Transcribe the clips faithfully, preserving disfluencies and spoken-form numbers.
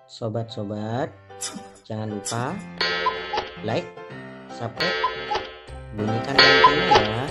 Sobat-sobat, jangan lupa like, subscribe, bunyikan loncengnya ya.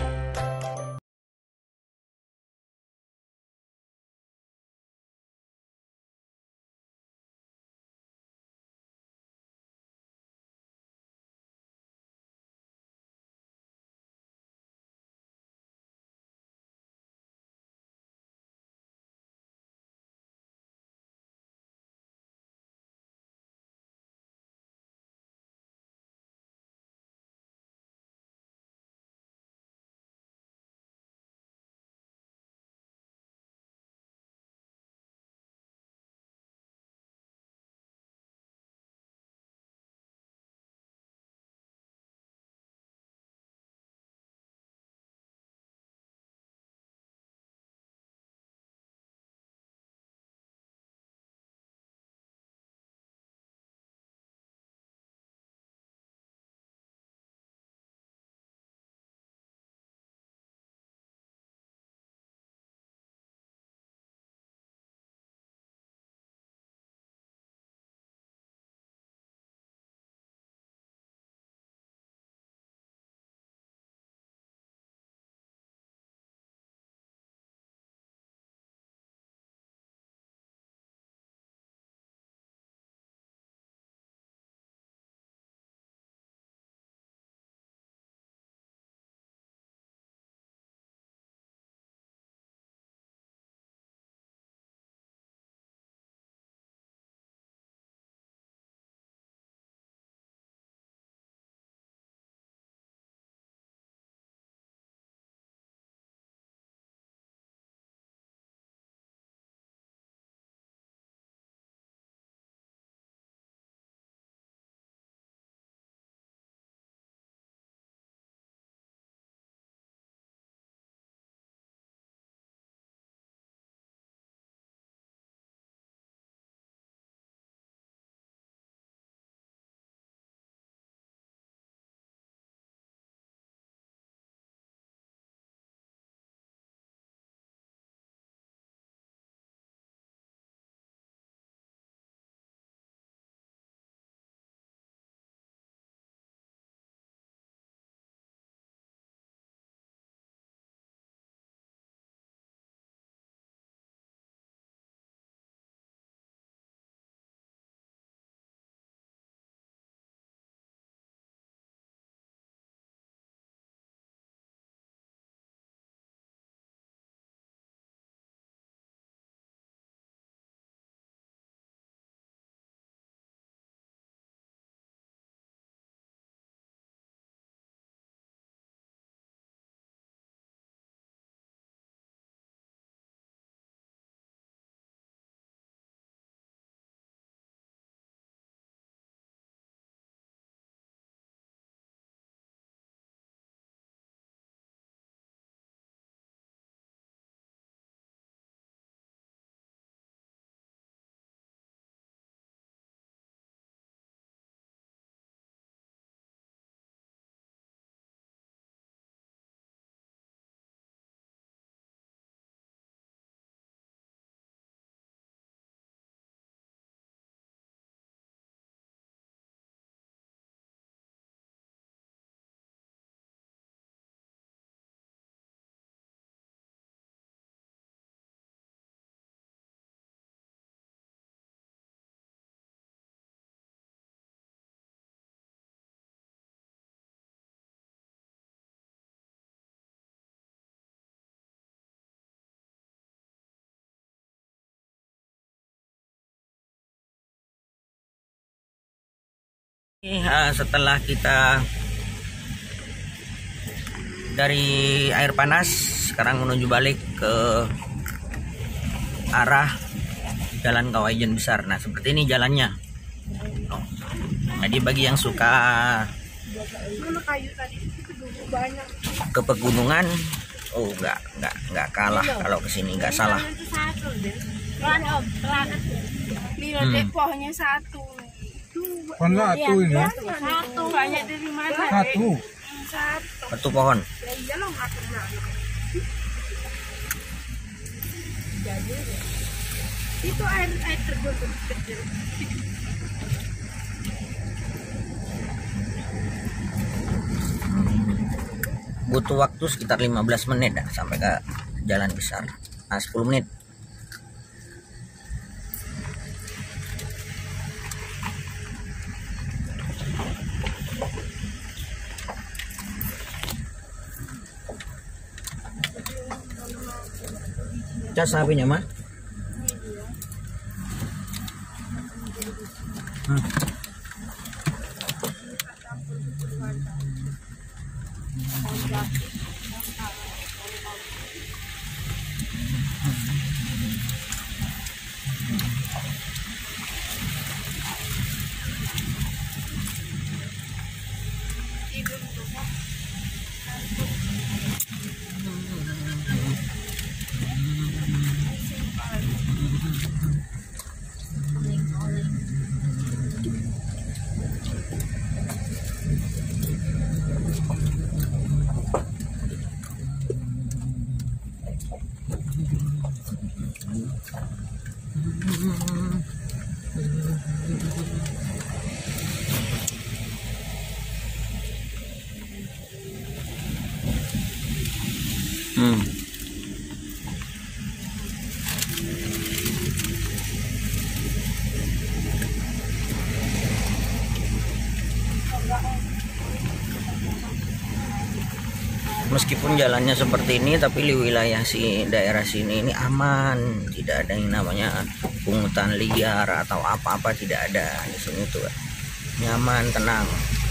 Setelah kita dari air panas, sekarang menuju balik ke arah Jalan Kawayan Besar. Nah, seperti ini jalannya. Jadi bagi yang suka ke pegunungan, oh nggak nggak nggak kalah kalau kesini, nggak salah. Hmm. Pohonnya satu. Pohon satu ini. Satu banyak dari mana? Satu. Satu. Satu pohon. Ya iyalah aku itu air air terjun kecil. butuh waktu sekitar lima belas menit dah sampai ke jalan besar. Nah, sepuluh menit. Cas sapinya mah. Hmm. Hmm. Meskipun jalannya seperti ini, tapi di wilayah si daerah sini ini aman, tidak ada yang namanya pungutan liar atau apa-apa, tidak ada di sini tuh, nyaman, tenang.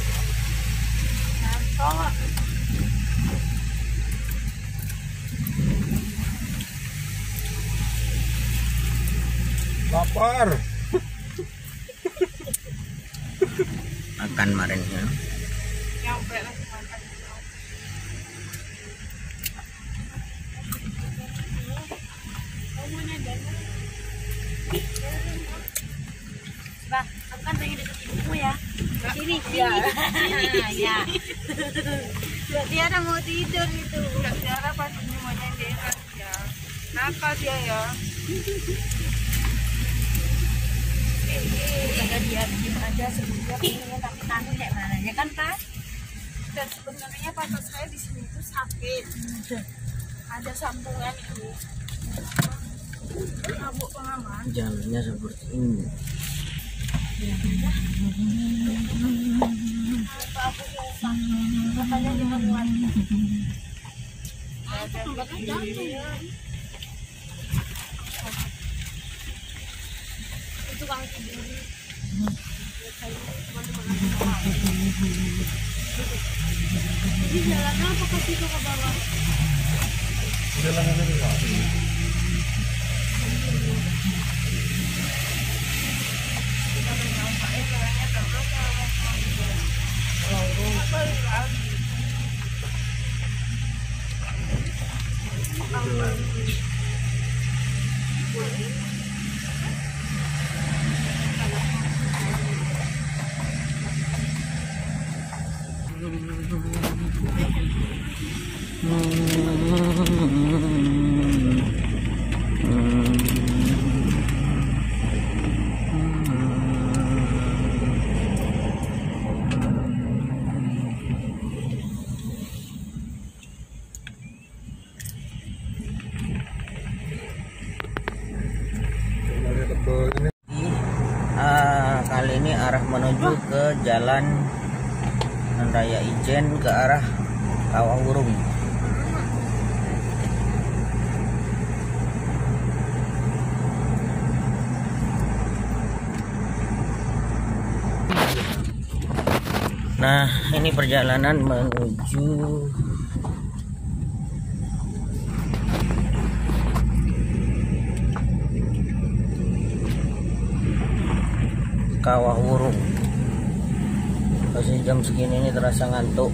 Lapar. Makan kemarinnya. Nyampe lah makan. Bah, aku kan pengen deket ibumu ya. Sini, sini. Nah, ya. Berarti ada mau tidur itu. Enggak Tiara pasti semuanya dia ya. Nakal dia ya. Jaga dia diem aja sebelumnya pengen tapi tangan kayak mana ya kan Pak? Dan sebenarnya patah saya di sini itu sakit. Ada sambungan itu. Mabuk pengaman. Jalannya seperti ini. Apa aku lupa? Katanya lima bulan. Ada tempat jantung. Itu kang tidur. Jadi jalannya apa ke situ ke bawah? Jalan ini Pak. Ah, kali ini arah menuju ke Jalan Raya Ijen ke arah Kawah Wurung. Nah, ini perjalanan menuju Kawah Wurung. Masih jam segini ini terasa ngantuk.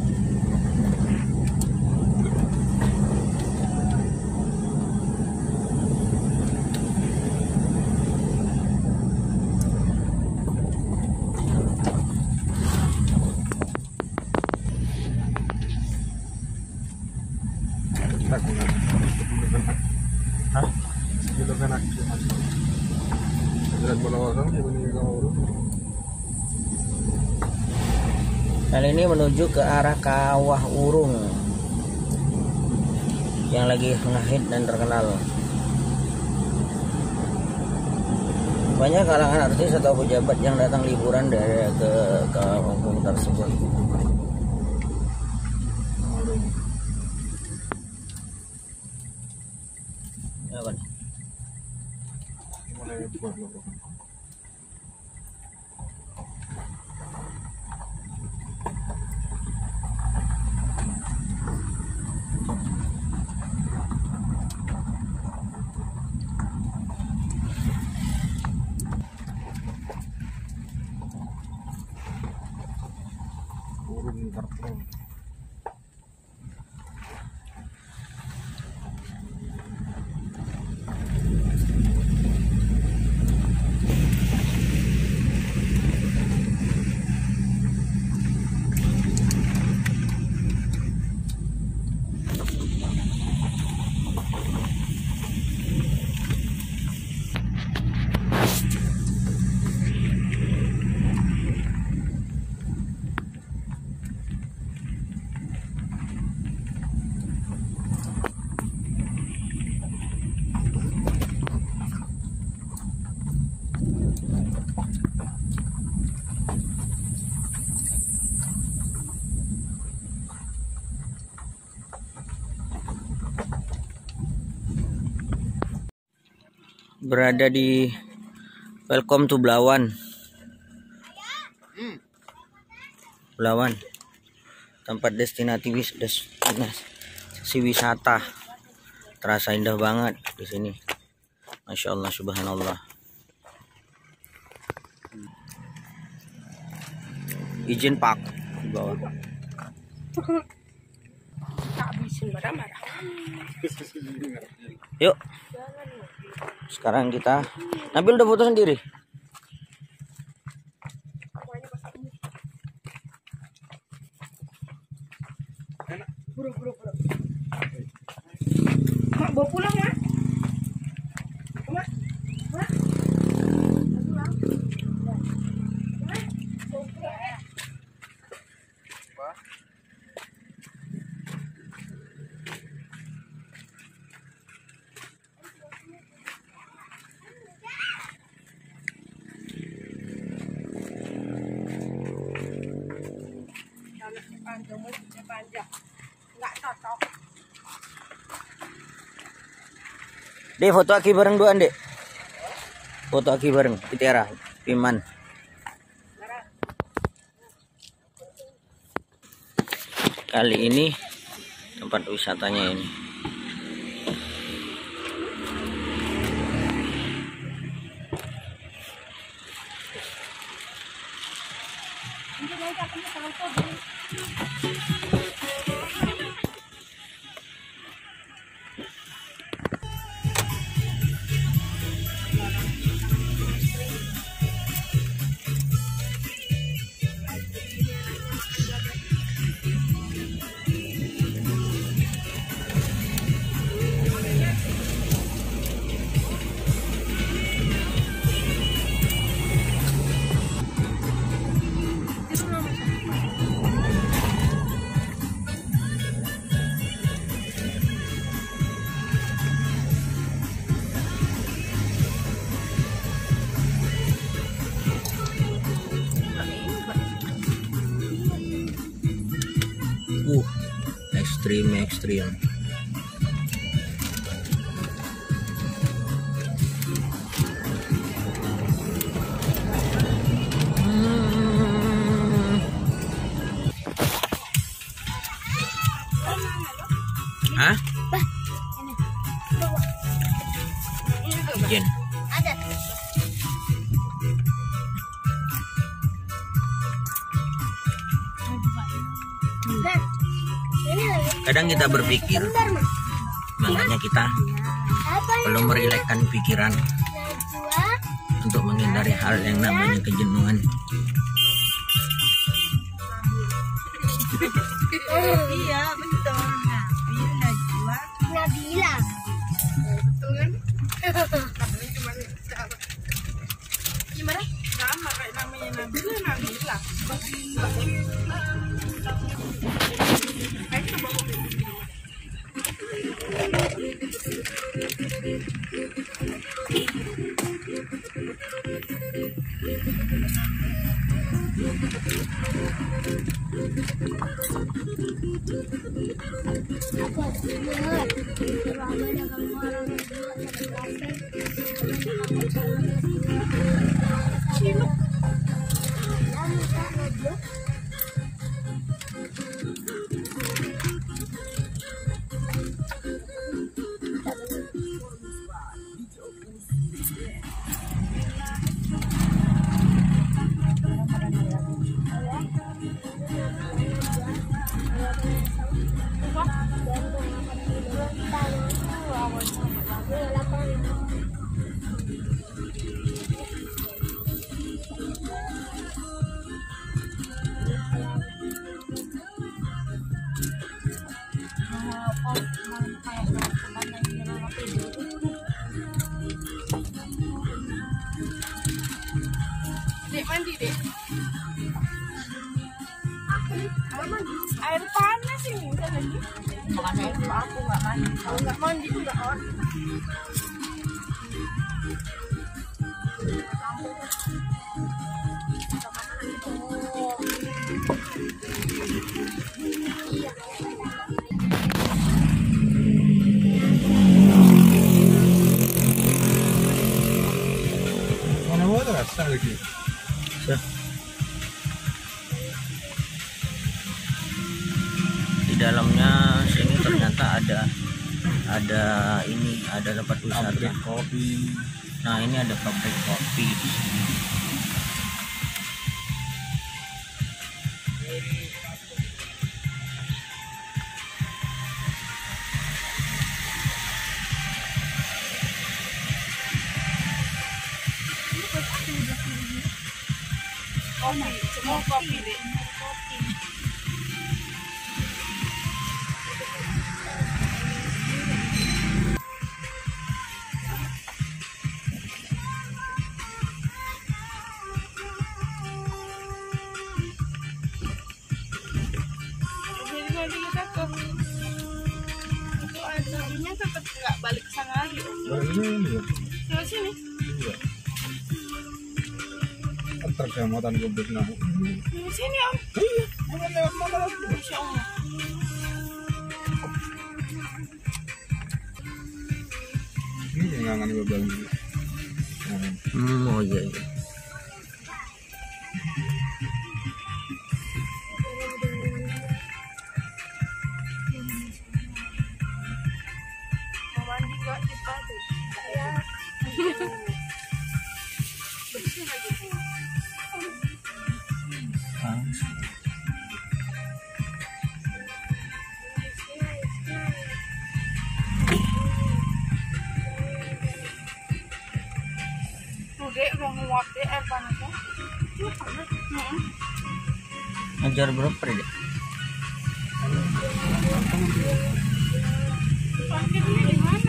Hah? Kita kan jalan bola orang di Kawah Wurung. Kali ini menuju ke arah Kawah Wurung. yang lagi ngehit dan terkenal. Banyak kalangan artis atau pejabat yang datang liburan dari ke ke kampung tersebut. Ya kan? Urun karpro. Berada di Welcome to Belawan. Belawan, tempat destinasi wis destinasi wisata. Terasa indah banget di sini. Masya Allah, subhanallah. Izin pak di bawah. Tak habisin marah-marah. Yuk. Sekarang kita Nabil udah foto sendiri. Buru buru buru. Mak bawa pulang ya? Mak, mak. Pulang. Panjang, mulutnya panjang, nggak cocok. Dek, foto aki bareng duaan dek. Foto aki bareng, Pitera, Piman. Kali ini tempat wisatanya ini. Uh, ekstrim ekstrim. Hmm. Hah? Izin. Ada. Nah, ini lagi. Kadang kita berpikir, Bentar, Mas. makanya kita Apa yang perlu merilekskan pikiran Najwa? untuk menghindari hal yang namanya kejenuhan. Iya betul. Nabil Najwa. Nabila. Betul kan? Namanya cuma gimana? Sama kayak namanya Nabila Nabila. Kayak itu bawa Dek mandi dek. Air panas ini kan lagi. Makanya air aku nggak mandi. Kalau nggak mandi tuh nggak on. Mana ada rasa lagi? Di dalamnya sini ternyata ada ada ini ada tempat wisata. Pabrik kopi. Nah ini ada pabrik kopi di sini. Kopi, semua kopi dek. Jadi nanti kita ke itu airnya tetap nggak balik ke sana lagi. Barunya ini ya. Ke sini. Iya. Tergamatan goblok nah. Ke sini om. Iya. Mana lewat mana lagi? Insya Allah. Ini yang ngangan goblok ini. Nah, Hmm, oh iya iya. Mau mandi nggak kita tuh? Ya. Bersih lagi. Tuh dek udah nguap dek air panasnya. Tuh panas. Heeh. Ngejar berapa deh? Parkirnya di mana?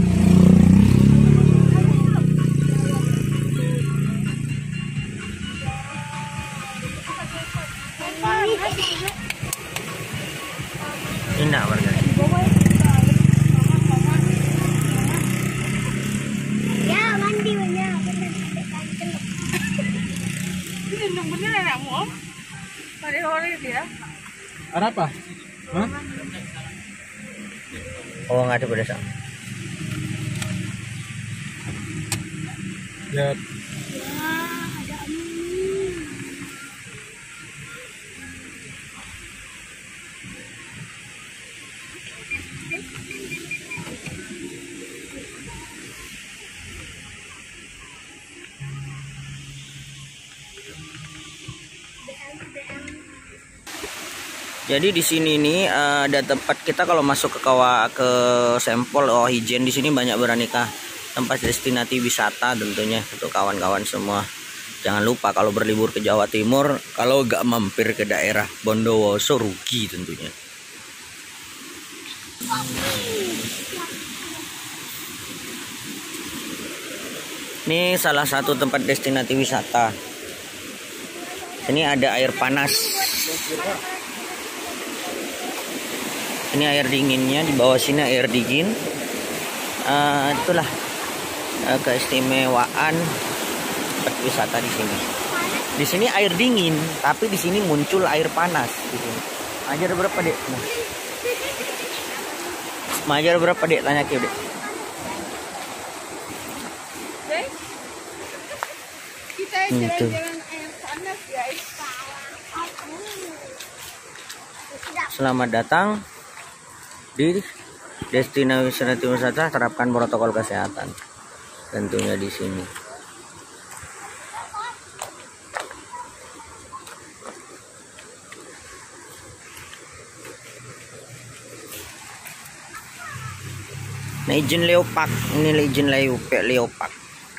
Indah warga. Ya mandi banyak. Ini bener enakmu om. Pada hari dia. ada apa? Hah? Oh nggak ada pada sana. Ya, Jadi di sini nih uh, ada tempat kita kalau masuk ke kawah ke Sempol oh Ijen di sini banyak beraneka tempat destinasi wisata tentunya untuk kawan-kawan semua. Jangan lupa kalau berlibur ke Jawa Timur kalau nggak mampir ke daerah Bondowoso rugi tentunya. Ini salah satu tempat destinasi wisata. Ini ada air panas. Ini air dinginnya, di bawah sini air dingin. uh, itulah uh, keistimewaan tempat wisata di sini. Di sini air dingin, tapi di sini muncul air panas. Di sini. Ajar berapa dek? Nah. Majar berapa dek? Tanya ke dek. Kita jalan-jalan air panas guys. Selamat datang di destinasi wisata, terapkan protokol kesehatan. Tentunya di sini. Nah, izin Leopark, ini izin Leopark, Leopark.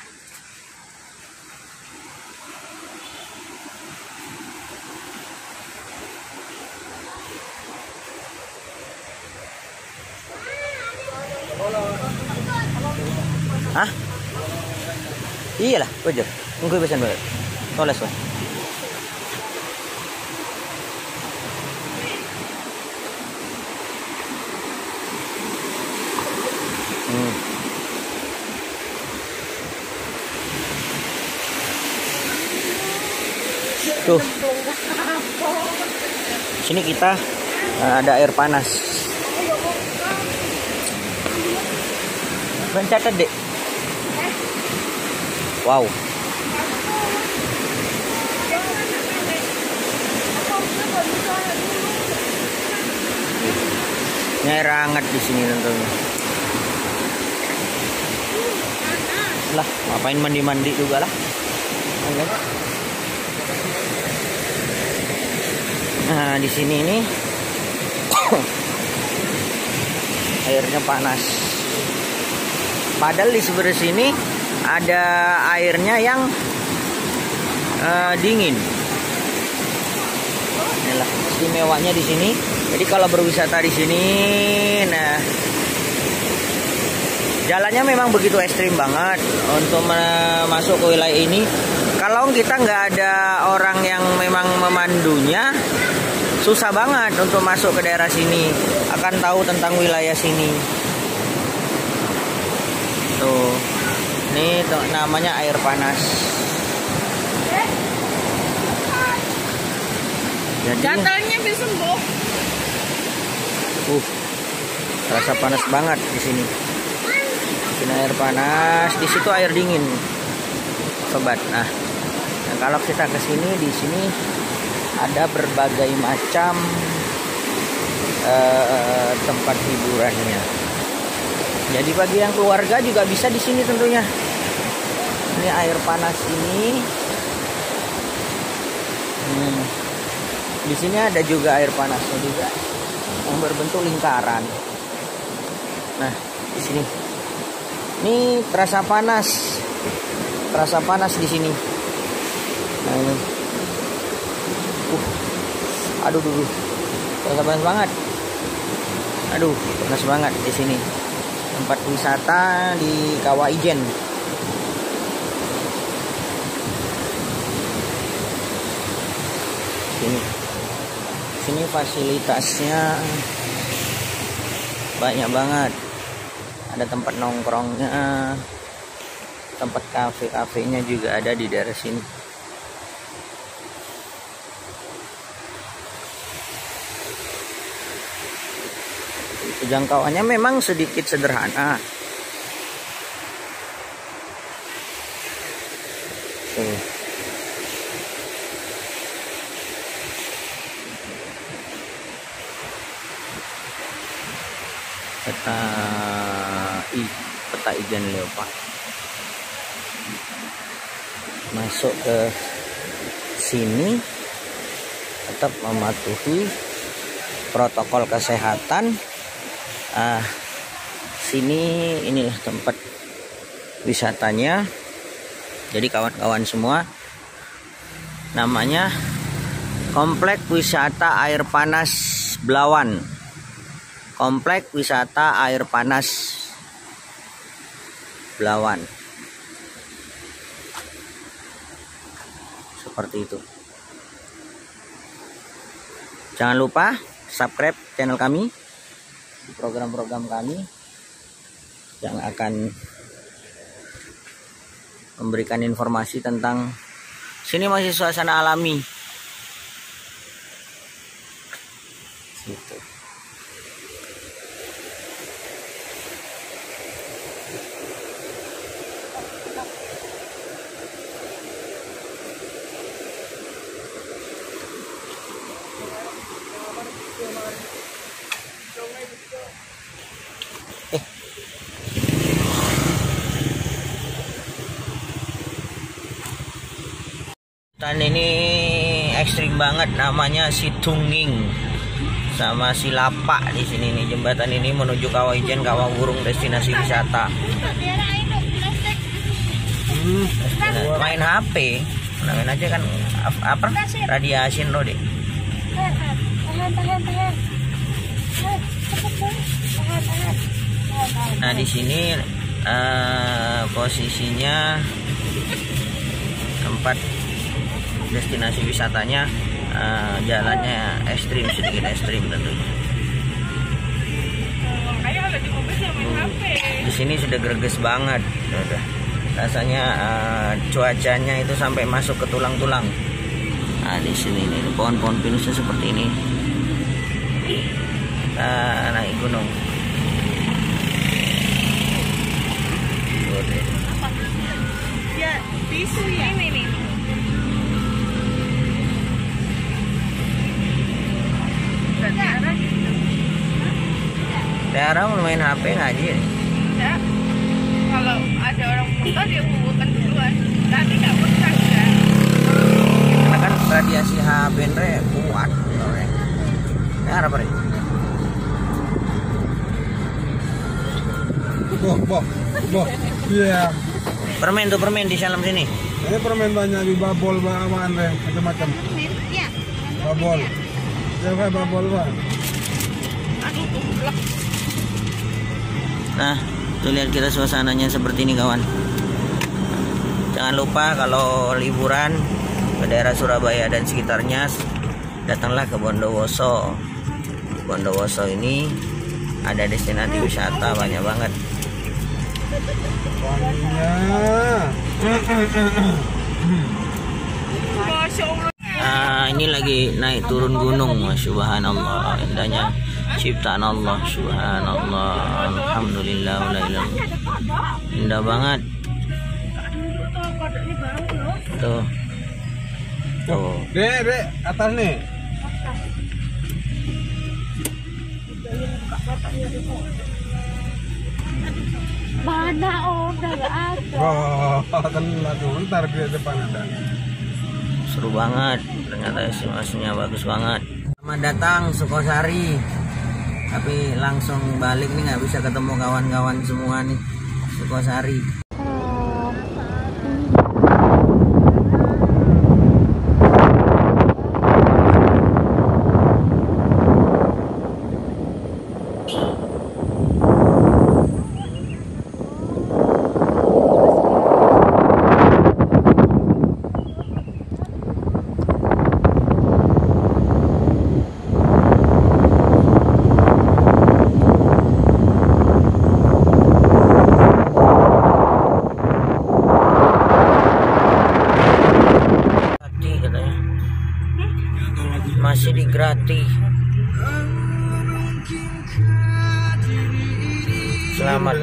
Hah? Iyalah, wajar. Mungkin pesan banget. Toles lah. Hmm. Tuh. Sini kita uh, ada air panas. Mencatat dek. Wow. Ini air hangat di sini tentunya. Lah, ngapain mandi-mandi juga lah. Nah, di sini ini airnya panas. Padahal di sebelah sini ada airnya yang uh, dingin. Inilah istimewanya di sini. Jadi kalau berwisata di sini, nah jalannya memang begitu ekstrim banget untuk masuk ke wilayah ini. Kalau kita nggak ada orang yang memang memandunya, susah banget untuk masuk ke daerah sini. Akan tahu tentang wilayah sini. Tuh. Ini namanya air panas. Jadi Gatalnya bisa sembuh. Uh, rasa panas banget di sini. Ini air panas, di situ air dingin, sobat. Nah, nah kalau kita ke sini, di sini ada berbagai macam uh, tempat hiburannya. Jadi bagi yang keluarga juga bisa di sini tentunya. Ini air panas ini. Hmm. Di sini ada juga air panasnya juga yang berbentuk lingkaran. Nah, di sini. Ini terasa panas. Terasa panas di sini. Nah, ini. Uh. Aduh, aduh. Terasa panas banget. Aduh, panas banget di sini. Tempat wisata di Kawah Ijen. Sini, sini fasilitasnya banyak banget. Ada tempat nongkrongnya, tempat kafe-kafenya juga ada di daerah sini. Jangkauannya memang sedikit sederhana. Tuh. Peta i peta Ijen Leopark. Masuk ke sini tetap mematuhi protokol kesehatan. Ah, sini inilah tempat wisatanya. Jadi kawan-kawan semua, namanya Komplek Wisata Air Panas Belawan. Komplek Wisata Air Panas Belawan. Seperti itu. Jangan lupa subscribe channel kami, program-program kami yang akan memberikan informasi tentang sini. Masih suasana alami gitu. Dan ini ekstrim banget, namanya si Tunging sama si Lapak di sini nih. Jembatan ini menuju Kawah Ijen, Kawah Burung, destinasi wisata. Hmm, main H P, main aja kan apa? Radiasi lo deh. Nah di sini uh, posisinya tempat destinasi wisatanya, uh, jalannya ekstrim, sedikit ekstrim tentunya. Di sini sudah greges banget, udah rasanya uh, cuacanya itu sampai masuk ke tulang-tulang. Nah di sini nih pohon-pohon pinusnya seperti ini. Kita naik gunung. Ya tisu ya. Ini nih. Tiara mau main H P ngaji? Ya. Kalau ada orang muntah dia bukan duluan. Tapi nggak pernah ya. Karena kan radiasi H P re kuat. Tiara apa? Boh, boh, boh. Iya. Permen tuh permen di dalam sini. Ini permen banyak di babol, bahan deh, macam-macam. Iya. Babol. Ya kayak babol bang. Nah, tuh lihat kita suasananya seperti ini kawan. Jangan lupa kalau liburan ke daerah Surabaya dan sekitarnya, datanglah ke Bondowoso. Bondowoso ini ada destinasi wisata banyak banget. Nah, ini lagi naik turun gunung, subhanallah, indahnya ciptaan Allah, subhanallah, alhamdulillah, indah banget. Tuh, tuh. Dek, dek, atas nih. Mana oh, udah gak ada. Oh, telat tuh, ntar di depan ada. Seru banget, ternyata estimasinya bagus banget. Selamat datang Sukosari. Tapi langsung balik nih, nggak bisa ketemu kawan-kawan semua nih Sukosari. Masih di gratis. Selamat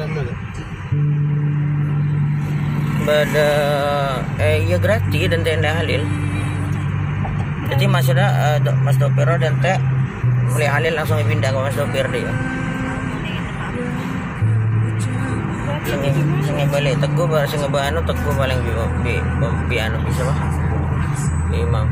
pada eh ya gratis dan tenda halil. Jadi Mas ada uh, Mas Dopero dan teh mulai halil langsung pindah ke Mas Dopero dia. Sengi sengi balik teguh bar sengi banu teguh paling bi bi, bi anu bisa mah. Imam.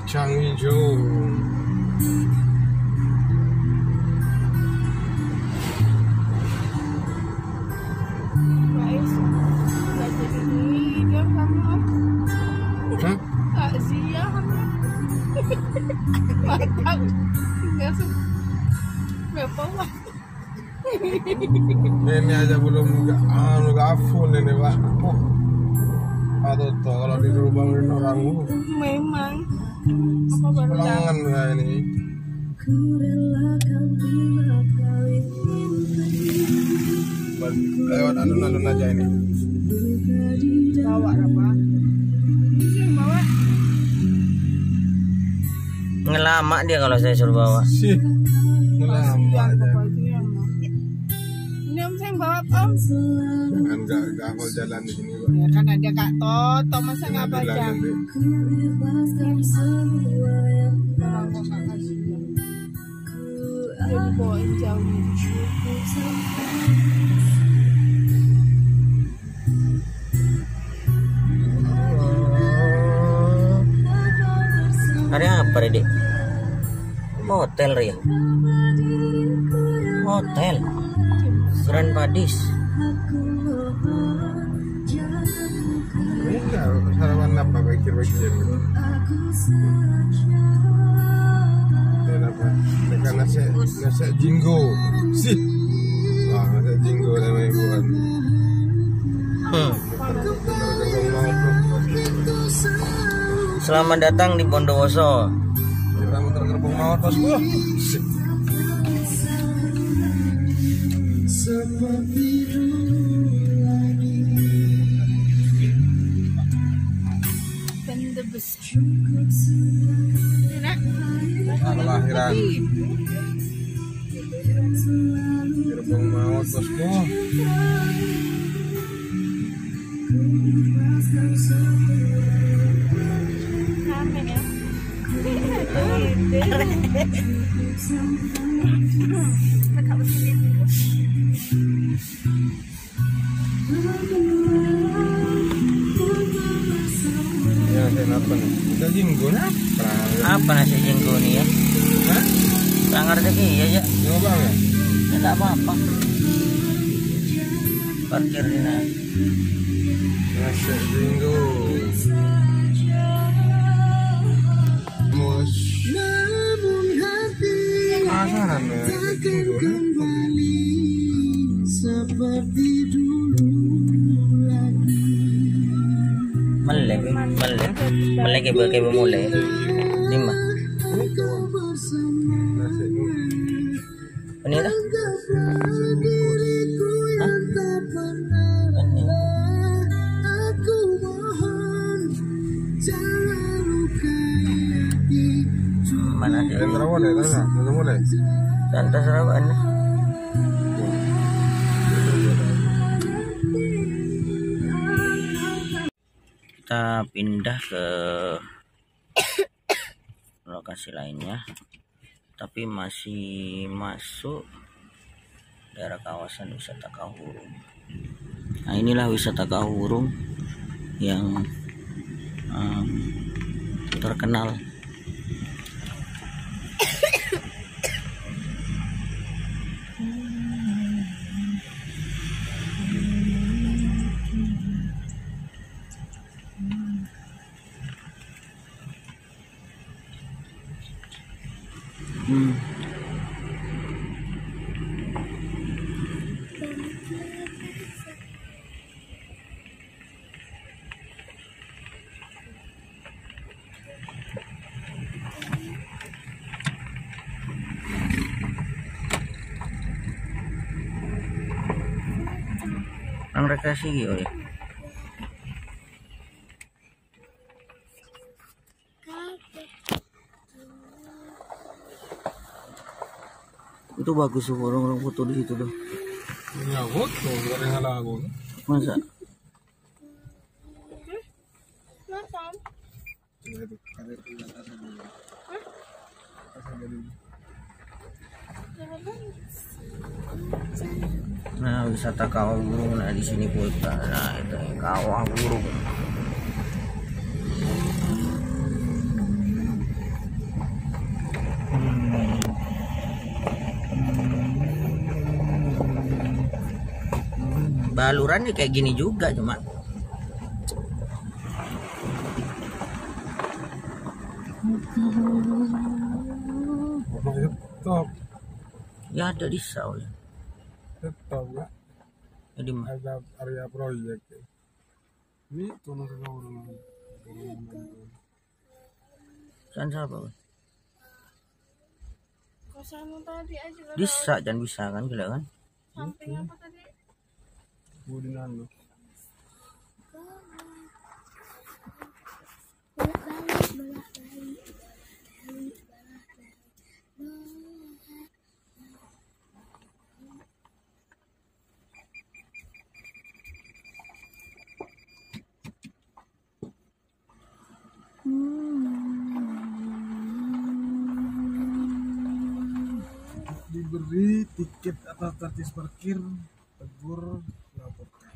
Kacang hijau. Guys, nggak jadi video kamu. Hah? Kak Zia kamu. Matang. Nggak sih. Berapa lah? Ini aja belum nggak anu nggak full ini pak. Oh. Aduh tuh kalau disuruh bangunin orang uh, Memang. Apa baru tahu? pelangan kayak ini. Lewat alun-alun aja ini. Bawa apa? Ini yang bawa. Ngelama dia kalau saya suruh bawa. Sih, ngelama Yang aja. bawa itu yang mau. Ini om saya yang bawa om. Jangan nggak nggak hafal jalan di sini pak. Ya kan ada Kak Toto, masa nggak Bilang baca? nanti. Orang kok nggak kasih. Dia dibawain jauh. Hari apa Dek? Hotel ya? Hotel Grand Padis. Ini nggak sarapan apa pikir-pikir gitu. Dan apa? Mereka nasi nasi jinggo. Sih. Wah nasi jinggo namanya bukan. Hmm. Gerbong maut tuh. Selamat datang di Bondowoso. Kita muter gerbong maut bosku. Sih. Pendebes. Kelahiran. Gerbong maut bosku. Amin ya. Ya saya apa nih? Kita jinggo apa? Apa nasi jenggo nih ya? Hah? Sangar rezeki ya ya. Nyoba nggak? Ya nggak apa-apa. Parkir di sana. Nasi jinggo. Mus. Penasaran ya, nasi jinggo. Melek, melek, melek ibu ibu mulai. Lima. Nasi jinggo. Ini dah. Hah? Ini. Mana dia? Yang terawat ya, tahu nggak? Udah mulai. Santai serapan. Kita pindah ke lokasi lainnya, tapi masih masuk daerah kawasan wisata Kahurung. Nah inilah wisata Kahurung yang um, terkenal. Hmm. Ang rekreasi gitu ya. Itu bagus tuh orang-orang foto di situ tuh. Ini aku tuh, gak ada yang ngalah aku. Masa? Makan. Coba itu, ada di atas dulu. Atas dulu. Nah wisata kawah burung, nah di sini kita, nah itu kawah burung. baluran ya kayak gini juga cuma Top, ya ada di Saul. top nggak? Jadi mah Ada area proyek. Ini turun ke orang. jangan siapa? Kosanmu tadi aja lah. Bisa jangan bisa kan gila kan? Samping apa tadi? Budinan lo. Diberi tiket atau karcis parkir, tegur, laporkan.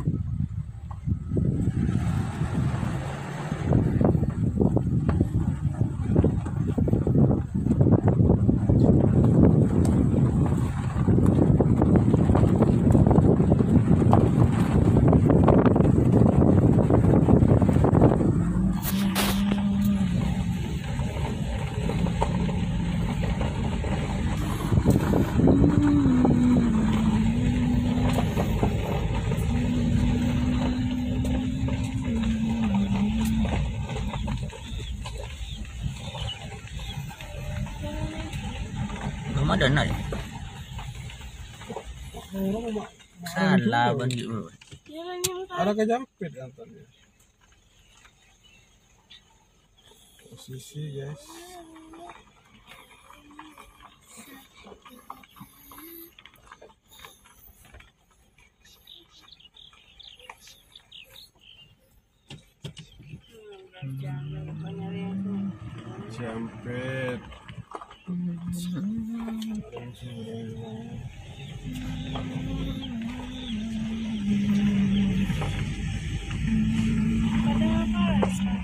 belum ada nak. Orang mau Salah banget. Jalan yang tadi. ada kejampit antaranya. Posisi guys. Jangan lupa nyari yang sini. Jampit. Padahal panas kan.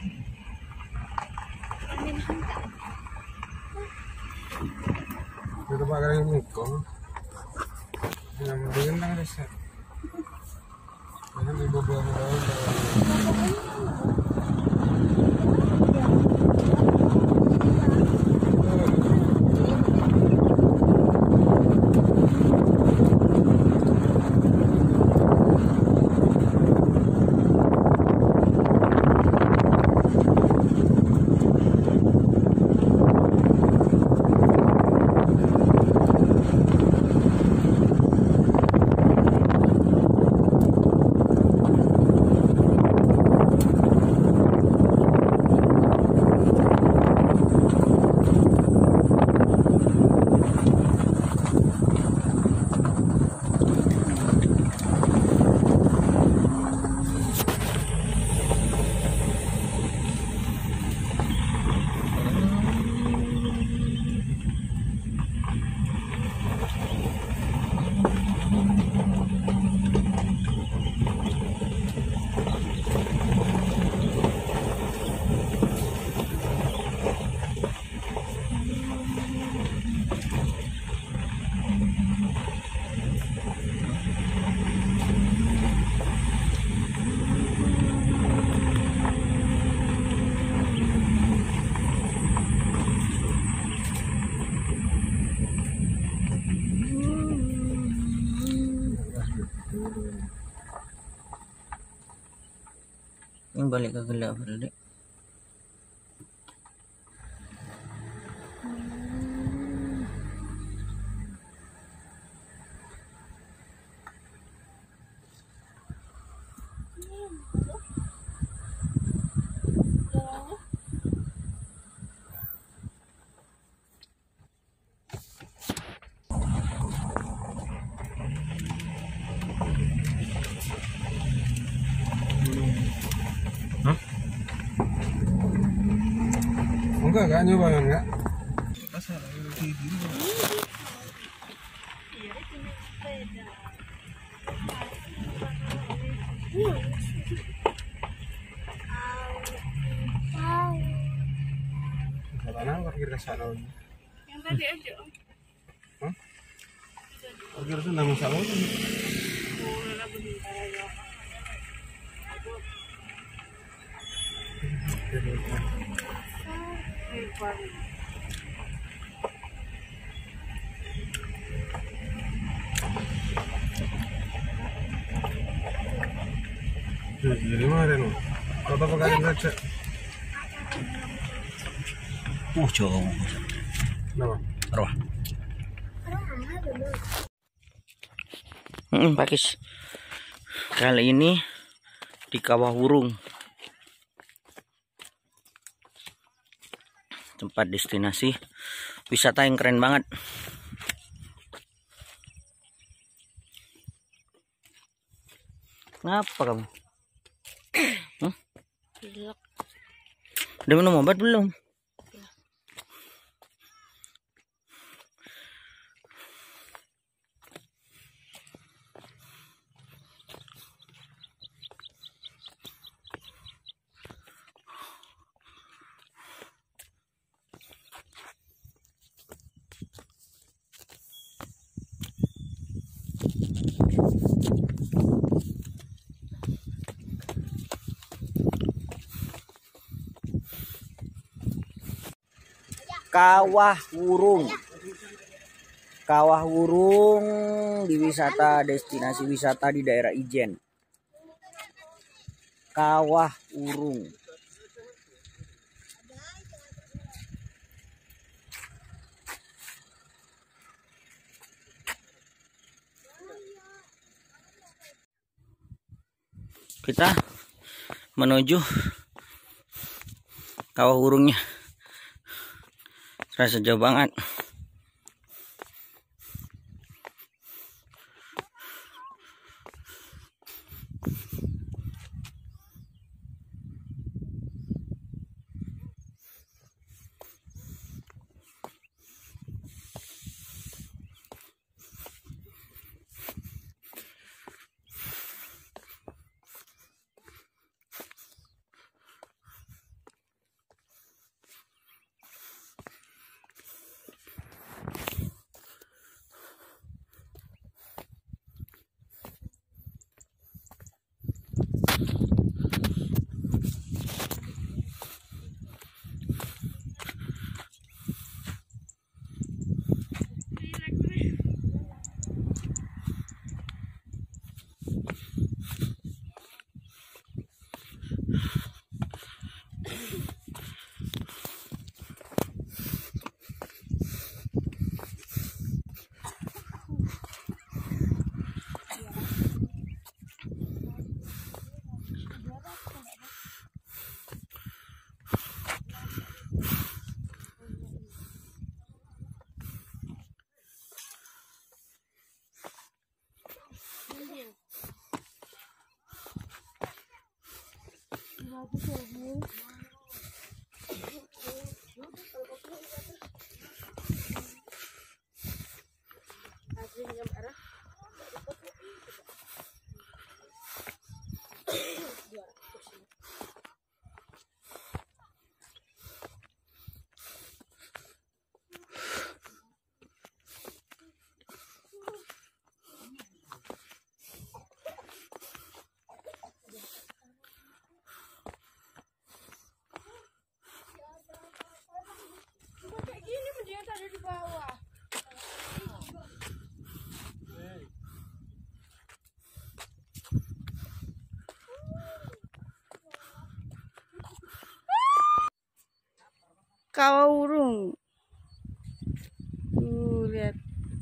Kita pakai yang mukong. Yang mendingan nang reset. Jangan dibawa bawa. Ini balik ke gelap balik. Enggak, enggak nyoba enggak. Sana parkir ke sana. Yang tadi aja. Om. Hah? Parkir sana masalah. Jadi mana nu? Kata pakai baca. Uh, jauh. Nama? Arwah. Hmm, pakis. Kali ini di Kawah Wurung. Tempat destinasi wisata yang keren banget. Ngapa kamu? Hmm? Udah minum obat belum? Kawah Wurung. Kawah Wurung di wisata destinasi wisata di daerah Ijen. Kawah Wurung. Kita menuju Kawah Wurungnya. Terasa jauh banget. Kawah Wurung. Uh, lihat.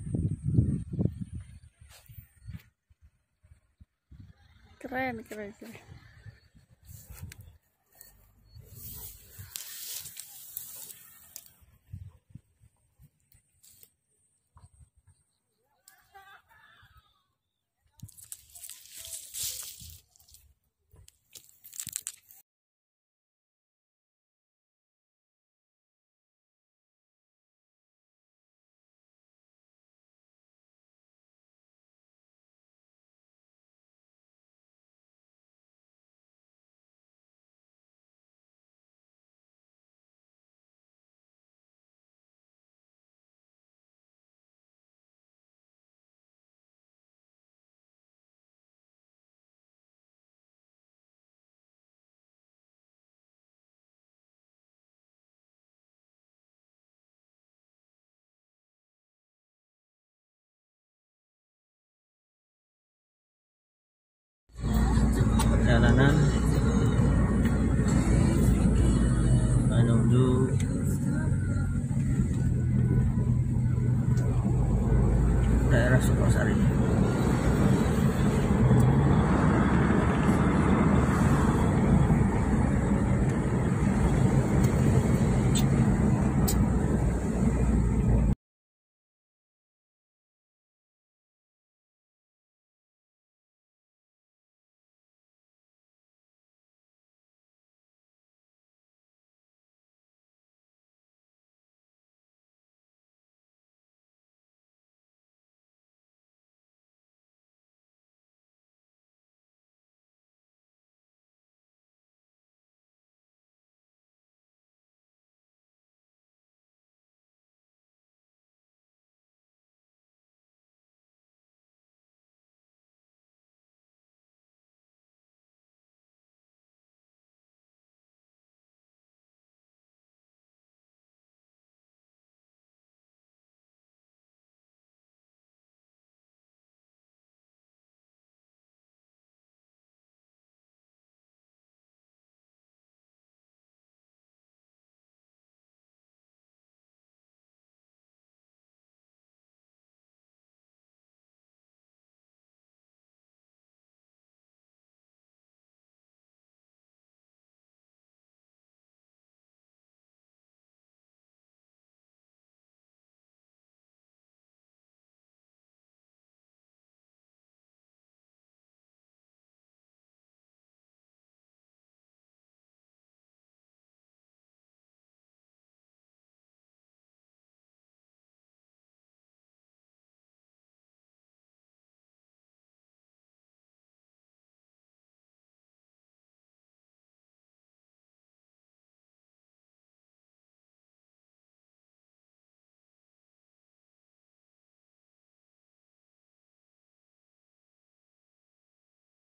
Keren, keren, keren. masuk pasar ini.